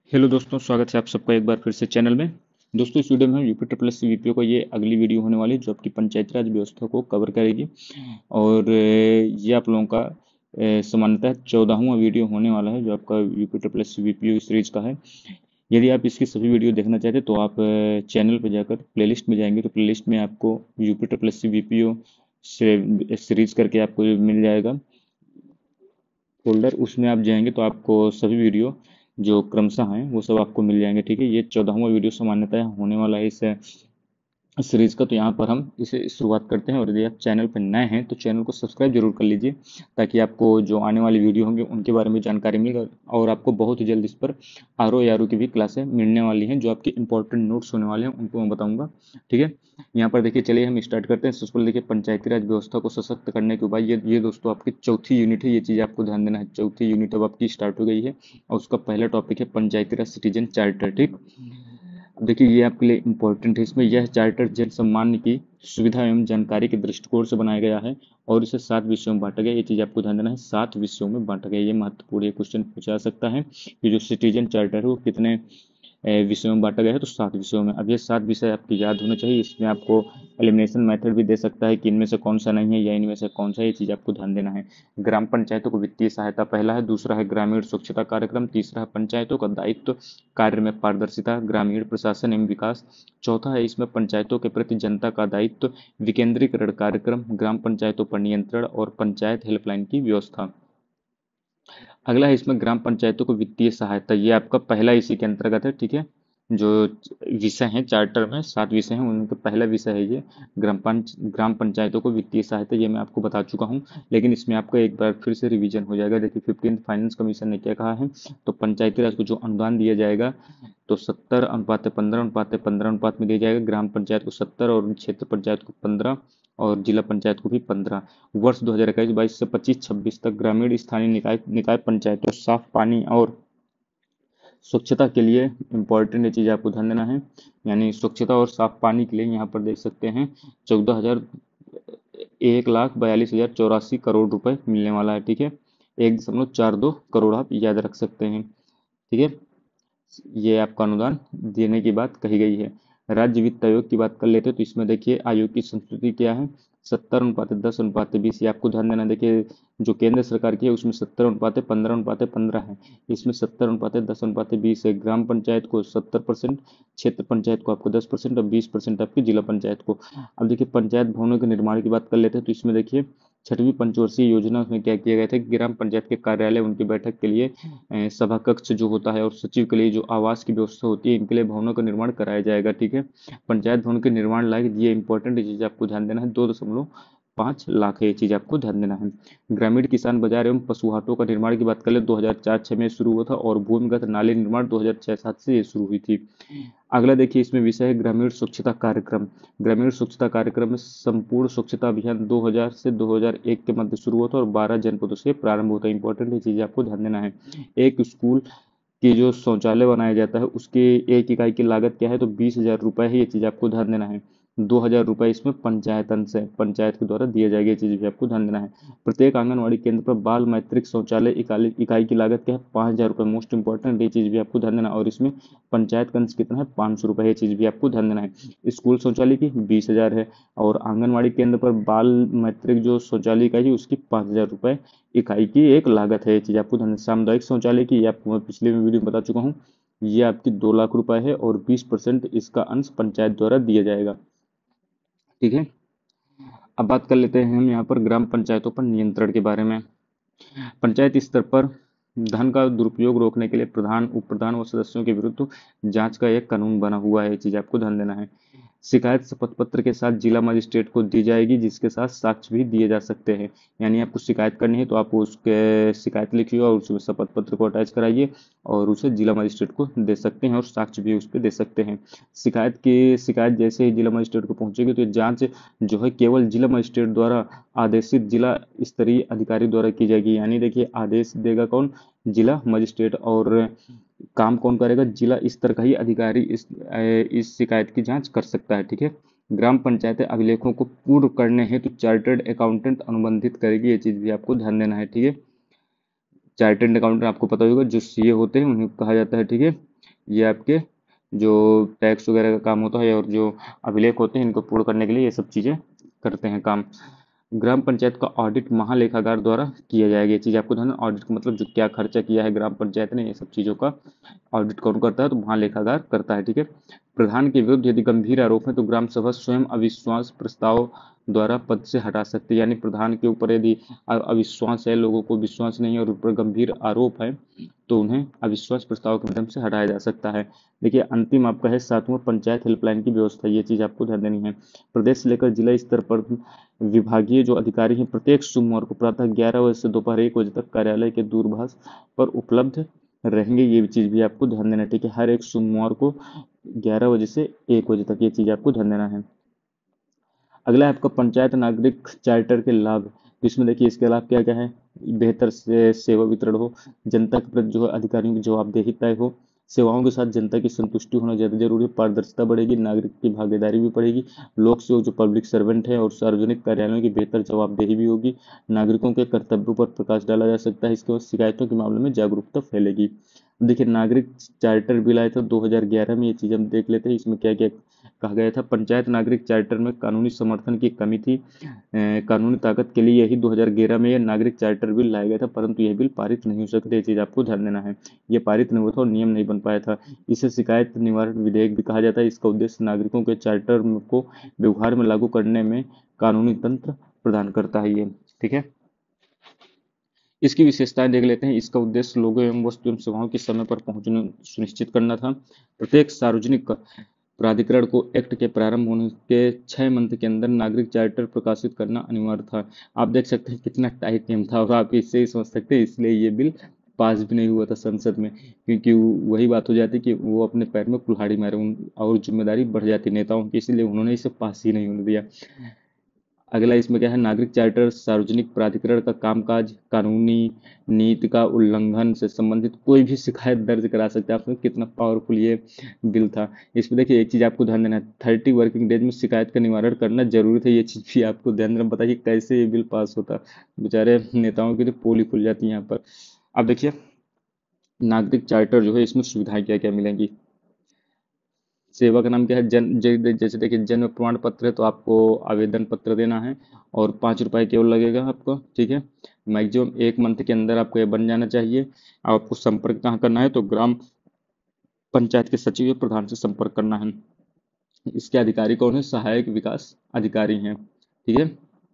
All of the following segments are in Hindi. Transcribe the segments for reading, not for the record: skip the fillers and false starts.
हेलो दोस्तों, स्वागत है आप सबका एक बार फिर से चैनल में। दोस्तों, इस वीडियो में हम यूपी ट्रिपल एस वीपीओ को ये अगली वीडियो होने वाली है जो आपकी पंचायती राज व्यवस्था को कवर करेगी। और ये आप लोगों का सामान्यतः 14वां वीडियो होने वाला है जो आपका UP triple S VPO series का है। यदि आप इसकी सभी वीडियो देखना चाहते हैं तो आप चैनल पर जाकर प्लेलिस्ट में जाएंगे तो प्लेलिस्ट में आपको UP triple S VPO series करके आपको मिल जाएगा फोल्डर। उसमें आप जाएंगे तो आपको सभी वीडियो जो क्रमशः हैं वो सब आपको मिल जाएंगे। ठीक है, ये 14वां वीडियो सामान्यतः होने वाला है इस सीरीज का। तो यहाँ पर हम इसे शुरुआत करते हैं, और यदि आप चैनल पर नए हैं तो चैनल को सब्सक्राइब जरूर कर लीजिए ताकि आपको जो आने वाली वीडियो होंगे उनके बारे में जानकारी मिले। और आपको बहुत ही जल्द इस पर आर ओ की भी क्लासें मिलने वाली हैं, जो आपके इंपॉर्टेंट नोट्स होने वाले हैं उनको मैं बताऊंगा। ठीक है, यहाँ पर देखिए, चलिए हम स्टार्ट करते हैं। सबसे पहले देखिए, पंचायती राज व्यवस्था को सशक्त करने के उपाय। ये दोस्तों आपकी चौथी यूनिट है, ये चीज़ आपको ध्यान देना है। चौथी यूनिट अब आपकी स्टार्ट हो गई है और उसका पहला टॉपिक है पंचायती राज सिटीजन चार्टर। ठीक, अब देखिए, ये आपके लिए इम्पोर्टेंट है। इसमें यह चार्टर जन सम्मान की सुविधा एवं जानकारी के दृष्टिकोण से बनाया गया है और इसे 7 विषयों में बांटा गया। ये चीज़ आपको ध्यान देना है, 7 विषयों में बांटा गया। ये महत्वपूर्ण, ये क्वेश्चन पूछा जा सकता है कि जो सिटीजन चार्टर है वो कितने विषयों में बांटा गया है। तो 7 विषयों में। अब ये 7 विषय आपके याद होने चाहिए। इसमें आपको एलिमिनेशन मेथड भी दे सकता है कि इनमें से कौन सा नहीं है या इनमें से कौन सा है, ये चीज़ आपको ध्यान देना है। ग्राम पंचायतों को वित्तीय सहायता पहला है। दूसरा है ग्रामीण स्वच्छता कार्यक्रम। तीसरा है पंचायतों का दायित्व, कार्य में पारदर्शिता, ग्रामीण प्रशासन एवं विकास। चौथा है इसमें पंचायतों के प्रति जनता का दायित्व, विकेंद्रीकरण कार्यक्रम, ग्राम पंचायतों पर नियंत्रण और पंचायत हेल्पलाइन की व्यवस्था। अगला है इसमें ग्राम पंचायतों को वित्तीय सहायता। ये आपका पहला इसी के अंतर्गत है। ठीक है, जो विषय हैं चार्टर में 7 विषय हैं उनका पहला विषय है ये ग्राम पंचायतों को वित्तीय सहायता। ये मैं आपको बता चुका हूँ, लेकिन इसमें आपका एक बार फिर से रिवीजन हो जाएगा। देखिए, 15th फाइनेंस कमीशन ने क्या कहा है। तो पंचायती राज को जो अनुदान दिया जाएगा तो 70:15:15 में दिया जाएगा। ग्राम पंचायत को 70 और क्षेत्र पंचायत को 15 और जिला पंचायत को भी 15। वर्ष 2021-22 से 25-26 तक ग्रामीण स्थानीय निकाय निकाय पंचायतों साफ पानी और स्वच्छता के लिए इम्पोर्टेंट ये चीज़ आपको ध्यान देना है। यानी स्वच्छता और साफ पानी के लिए यहाँ पर देख सकते हैं 1,42,84 रुपए मिलने वाला है। ठीक है, 1.42 करोड़ आप याद रख सकते हैं। ठीक है, ये आपका अनुदान देने की बात कही गई है। राज्य वित्त आयोग की बात कर लेते हैं तो इसमें देखिए आयोग की संस्तुति क्या है। 70:10:20 ये आपको ध्यान देना। देखिए, जो केंद्र सरकार की है उसमें 70:15:15 है। इसमें 70:10:20 है। ग्राम पंचायत को 70%, क्षेत्र पंचायत को आपको 10% और 20% आपकी जिला पंचायत को। अब देखिए, पंचायत भवनों के निर्माण की बात कर लेते हैं तो इसमें देखिए 6वीं पंचवर्षीय योजना में क्या किया गया था। ग्राम पंचायत के कार्यालय, उनकी बैठक के लिए सभा कक्ष जो होता है और सचिव के लिए जो आवास की व्यवस्था होती है, इनके लिए भवनों का निर्माण कराया जाएगा। ठीक है, पंचायत भवन के निर्माण लायक, ये इंपॉर्टेंट चीज आपको ध्यान देना है, 2.5 लाख है। ये चीज आपको ध्यान देना है। ग्रामीण किसान बाजार एवं पशु हाटों का निर्माण की बात कर ले 2004-06 में शुरू हुआ था और भूमिगत नाली निर्माण 2006-07 से ये शुरू हुई थी। अगला देखिए, इसमें विषय है ग्रामीण स्वच्छता कार्यक्रम। ग्रामीण स्वच्छता कार्यक्रम में संपूर्ण स्वच्छता अभियान 2000 से 2001 के मध्य शुरू हुआ था और 12 जनपदों से प्रारंभ होता है। इंपॉर्टेंट ये चीज आपको ध्यान देना है। एक स्कूल की जो शौचालय बनाया जाता है उसके एक इकाई की लागत क्या है, तो 20,000 रुपये है। ये चीज आपको ध्यान देना है। 2,000 रुपये इसमें पंचायतन से, पंचायत के द्वारा दिया जाएगा। ये चीज भी आपको ध्यान देना है। प्रत्येक आंगनवाड़ी केंद्र पर बाल मैत्रिक शौचालय इकाई की लागत क्या है, 5,000 रुपये। मोस्ट इंपॉर्टेंट ये चीज भी आपको ध्यान देना। और इसमें पंचायत कंस कितना है, 500 रुपये। ये चीज भी आपको ध्यान देना है। स्कूल शौचालय की 20,000 है और आंगनवाड़ी केंद्र पर बाल मैत्रिक जो शौचालय इकाई है उसकी 5,000 रुपये इकाई की एक लागत है। ये चीज आपको ध्यान। सामुदायिक शौचालय की, ये आपको मैं पिछले वीडियो में बता चुका हूँ, ये आपकी 2 लाख रुपए है और 20% इसका अंश पंचायत द्वारा दिया जाएगा। ठीक है, अब बात कर लेते हैं हम यहाँ पर ग्राम पंचायतों पर नियंत्रण के बारे में। पंचायत स्तर पर धन का दुरुपयोग रोकने के लिए प्रधान, उप प्रधान व सदस्यों के विरुद्ध जांच का एक कानून बना हुआ है। ये चीज आपको ध्यान देना है। शिकायत शपथ पत्र के साथ जिला मजिस्ट्रेट को दी जाएगी, जिसके साथ साक्ष्य भी दिए जा सकते हैं। यानी आपको शिकायत करनी है तो आप उसके शिकायत लिखिए और उसमें शपथ पत्र को अटैच कराइए और उसे जिला मजिस्ट्रेट को दे सकते हैं और साक्ष्य भी उस पर दे सकते हैं। शिकायत जैसे ही जिला मजिस्ट्रेट को पहुंचेगी तो ये जांच जो है केवल जिला मजिस्ट्रेट द्वारा आदेशित जिला स्तरीय अधिकारी द्वारा की जाएगी। यानी देखिए, आदेश देगा कौन, जिला मजिस्ट्रेट, और काम कौन करेगा, जिला स्तर का ही अधिकारी इस शिकायत की जांच कर सकता है। ठीक है, ग्राम पंचायत अभिलेखों को पूर्ण करने हेतु चार्टर्ड अकाउंटेंट अनुबंधित करेगी। ये चीज भी आपको ध्यान देना है। ठीक है, चार्टर्ड अकाउंटेंट आपको पता होगा जो सीए होते हैं उन्हें कहा जाता है। ठीक है, ये आपके जो टैक्स वगैरह का काम होता है और जो अभिलेख होते हैं इनको पूर्ण करने के लिए ये सब चीज़ें करते हैं काम। ग्राम पंचायत का ऑडिट महालेखागार द्वारा किया जाएगा। ये चीज़ आपको ध्यान, ऑडिट का मतलब जो क्या खर्चा किया है ग्राम पंचायत ने, ये सब चीज़ों का ऑडिट कौन करता है, तो महालेखागार करता है। ठीक है। प्रधान के विरुद्ध यदि गंभीर आरोप है तो ग्राम सभा स्वयं अविश्वास प्रस्ताव द्वारा पद से हटा सकती है। यानी प्रधान के ऊपर यदि अविश्वास है, लोगों को विश्वास नहीं है और ऊपर गंभीर आरोप है तो उन्हें अविश्वास प्रस्ताव के माध्यम से हटाया जा सकता है। देखिए अंतिम आपका है 7वां पंचायत हेल्पलाइन की व्यवस्था। ये चीज़ आपको ध्यान देनी है। प्रदेश से लेकर जिला स्तर पर विभागीय जो अधिकारी हैं प्रत्येक सोमवार को प्रातः 11 बजे से दोपहर 1 बजे तक कार्यालय के दूरभाष पर उपलब्ध रहेंगे। ये चीज़ भी आपको ध्यान देना है। ठीक है। हर एक सोमवार को 11 बजे से 1 बजे तक ये चीज़ आपको ध्यान देना है। अगला है आपका पंचायत नागरिक चार्टर के लाभ। तो इसमें देखिए इसके लाभ क्या क्या है। बेहतर से सेवा वितरण हो, जनता के प्रति जो है अधिकारियों की जवाबदेही तय हो, सेवाओं के साथ जनता की संतुष्टि होना ज़्यादा जरूरी है, पारदर्शिता बढ़ेगी, नागरिक की भागीदारी भी बढ़ेगी, लोक सेवक जो पब्लिक सर्वेंट है और सार्वजनिक कार्यालयों की बेहतर जवाबदेही भी होगी, नागरिकों के कर्तव्यों पर प्रकाश डाला जा सकता है, इसके बाद शिकायतों के मामले में जागरूकता फैलेगी। देखिए नागरिक चार्टर बिल आया था 2011 में, ये चीज़ हम देख लेते हैं इसमें क्या क्या कहा गया था। पंचायत नागरिक चार्टर में कानूनी समर्थन की कमी थी। कानूनी ताकत के लिए यही 2011 में यह नागरिक चार्टर बिल लाया गया था, परंतु यह बिल पारित नहीं हो सकते। ये चीज़ आपको ध्यान देना है। ये पारित नहीं हुआ था और नियम नहीं बन पाया था। इसे शिकायत निवारण विधेयक भी कहा जाता है। इसका उद्देश्य नागरिकों के चार्टर को व्यवहार में लागू करने में कानूनी तंत्र प्रदान करता है ये। ठीक है। इसकी विशेषताएं देख लेते हैं। इसका उद्देश्य लोगों एवं वस्तु एवं सेवाओं के समय पर पहुंचने सुनिश्चित करना था। प्रत्येक सार्वजनिक प्राधिकरण को एक्ट के प्रारंभ होने के 6 मंथ के अंदर नागरिक चार्टर प्रकाशित करना अनिवार्य था। आप देख सकते हैं कितना टाइट टाइम था और आप इससे ही समझ सकते हैं इसलिए ये बिल पास भी नहीं हुआ था संसद में, क्योंकि वही बात हो जाती कि वो अपने पैर में कुल्हाड़ी मारे और जिम्मेदारी बढ़ जाती नेताओं की, इसलिए उन्होंने इसे पास ही नहीं होने दिया। अगला इसमें क्या है, नागरिक चार्टर सार्वजनिक प्राधिकरण का कामकाज, कानूनी नीति का उल्लंघन से संबंधित कोई भी शिकायत दर्ज करा सकता है। आप समझो कितना पावरफुल ये बिल था। इसमें देखिए एक चीज आपको ध्यान देना है, 30 वर्किंग डेज में शिकायत का निवारण करना जरूरी था। ये चीज भी आपको ध्यान देना। बताइए कैसे ये बिल पास होता। बेचारे नेताओं की तो पोल ही खुल जाती है यहाँ पर। अब देखिए नागरिक चार्टर जो है इसमें सुविधाएं क्या क्या मिलेंगी। सेवा का नाम क्या है, जैसे देखिए जन्म प्रमाण पत्र है तो आपको आवेदन पत्र देना है और 5 रुपये केवल लगेगा आपको। ठीक है। मैक्सिमम 1 मंथ के अंदर आपको ये बन जाना चाहिए। आपको संपर्क कहाँ करना है, तो ग्राम पंचायत के सचिव या प्रधान से संपर्क करना है। इसके अधिकारी कौन है, सहायक विकास अधिकारी हैं। ठीक है।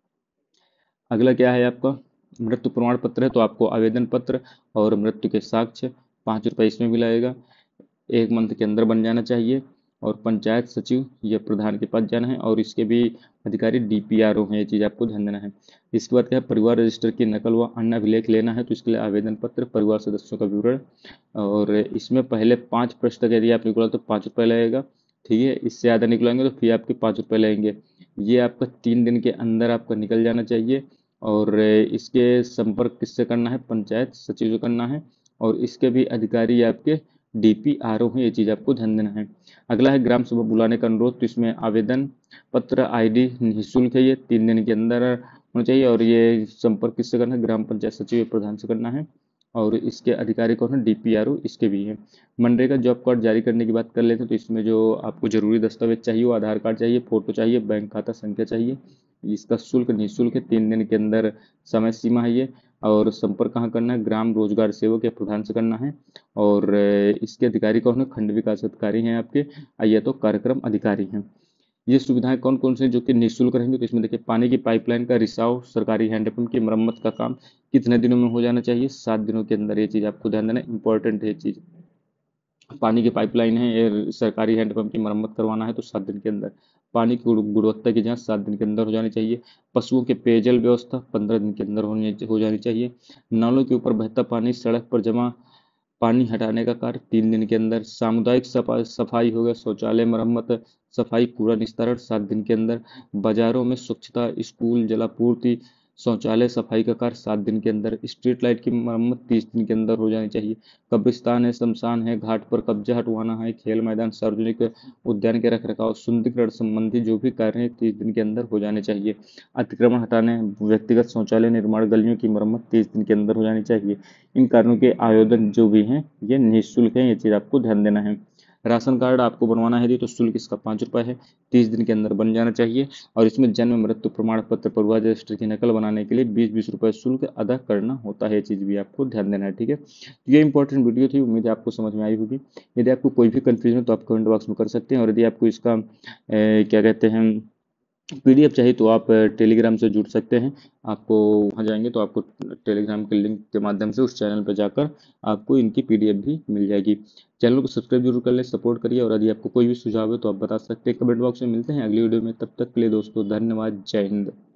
अगला क्या है आपका, मृत्यु प्रमाण पत्र है तो आपको आवेदन पत्र और मृत्यु के साक्ष्य 5 रुपये इसमें भी लगेगा। 1 मंथ के अंदर बन जाना चाहिए और पंचायत सचिव या प्रधान के पास जाना है और इसके भी अधिकारी डीपीआरओ हैं। ये चीज़ आपको ध्यान देना है। इसके बाद क्या है, परिवार रजिस्टर की नकल व अन्य अभिलेख लेना है तो इसके लिए आवेदन पत्र, परिवार सदस्यों का विवरण और इसमें पहले 5 पृष्ठ तक यदि आप निकला तो 5 रुपये लगेगा। ठीक है। इससे ज़्यादा निकलेंगे तो फिर आपके 5 रुपये लगेंगे। ये आपका 3 दिन के अंदर आपका निकल जाना चाहिए और इसके संपर्क किससे करना है, पंचायत सचिव से करना है और इसके भी अधिकारी आपके डीपीआरओ हैं। ये चीज़ आपको ध्यान देना है। अगला है ग्राम सभा बुलाने का अनुरोध। तो इसमें आवेदन पत्र आईडी निःशुल्क है, ये 3 दिन के अंदर होना चाहिए और ये संपर्क किससे करना है, ग्राम पंचायत सचिव या प्रधान से करना है और इसके अधिकारी कौन है, डीपीआरओ इसके भी हैं। मनरेगा जॉब कार्ड जारी करने की बात कर लेते हैं तो इसमें जो आपको जरूरी दस्तावेज चाहिए वो आधार कार्ड चाहिए, फोटो चाहिए, बैंक खाता संख्या चाहिए। इसका शुल्क निःशुल्क है, 3 दिन के अंदर समय सीमा है ये। और संपर्क कहाँ करना है, ग्राम रोजगार सेवक या प्रधान से करना है और इसके अधिकारी कौन है, खंड विकास अधिकारी हैं आपके या तो कार्यक्रम अधिकारी हैं। ये सुविधाएं कौन कौन सी जो कि निःशुल्क रहेंगी, तो इसमें देखिए पानी की पाइपलाइन का रिसाव, सरकारी हैंडपंप की मरम्मत का काम कितने दिनों में हो जाना चाहिए, 7 दिनों के अंदर। ये चीज़ आपको ध्यान देना, इंपॉर्टेंट है ये चीज़। पानी की पाइपलाइन है, ये सरकारी हैंडपंप की मरम्मत करवाना है तो 7 दिन के अंदर। पानी की गुणवत्ता की जांच 7 दिन के अंदर हो जानी चाहिए। पशुओं के पेयजल व्यवस्था 15 दिन के अंदर हो जानी चाहिए। नालों के ऊपर बहता पानी, सड़क पर जमा पानी हटाने का कार्य 3 दिन के अंदर। सामुदायिक सफाई हो गया, शौचालय मरम्मत, सफाई, कूड़ा निस्तारण 7 दिन के अंदर। बाजारों में स्वच्छता, स्कूल, जलापूर्ति, शौचालय सफाई का कार्य 7 दिन के अंदर, स्ट्रीट लाइट की मरम्मत 30 दिन के अंदर हो जानी चाहिए, कब्रिस्तान है, शमशान है, घाट पर कब्जा हटवाना है, खेल मैदान, सार्वजनिक उद्यान के रखरखाव, सुंदरीकरण संबंधी जो भी कार्य हैं 30 दिन के अंदर हो जाने चाहिए, अतिक्रमण हटाने, व्यक्तिगत शौचालय निर्माण, गलियों की मरम्मत 30 दिन के अंदर हो जानी चाहिए। इन कार्यों के आयोजन जो भी हैं ये निःशुल्क है, ये चीज़ आपको ध्यान देना है। राशन कार्ड आपको बनवाना है तो शुल्क इसका 5 रुपये है, 30 दिन के अंदर बन जाना चाहिए। और इसमें जन्म मृत्यु प्रमाण पत्र परिवार रजिस्टर की नकल बनाने के लिए 20-20 रुपये शुल्क अदा करना होता है, ये चीज़ भी आपको ध्यान देना है, ठीक है। तो ये इंपॉर्टेंट वीडियो थी, उम्मीद है आपको समझ में आई होगी। यदि आपको कोई भी कंफ्यूजन हो तो आप कमेंट बॉक्स में कर सकते हैं, और यदि आपको इसका क्या कहते हैं पीडीएफ चाहिए तो आप टेलीग्राम से जुड़ सकते हैं। आपको वहाँ जाएंगे तो आपको टेलीग्राम के लिंक के माध्यम से उस चैनल पर जाकर आपको इनकी पीडीएफ भी मिल जाएगी। चैनल को सब्सक्राइब जरूर कर लें, सपोर्ट करिए, और यदि आपको कोई भी सुझाव है तो आप बता सकते हैं कमेंट बॉक्स में। मिलते हैं अगली वीडियो में, तब तक के लिए दोस्तों धन्यवाद, जय हिंद।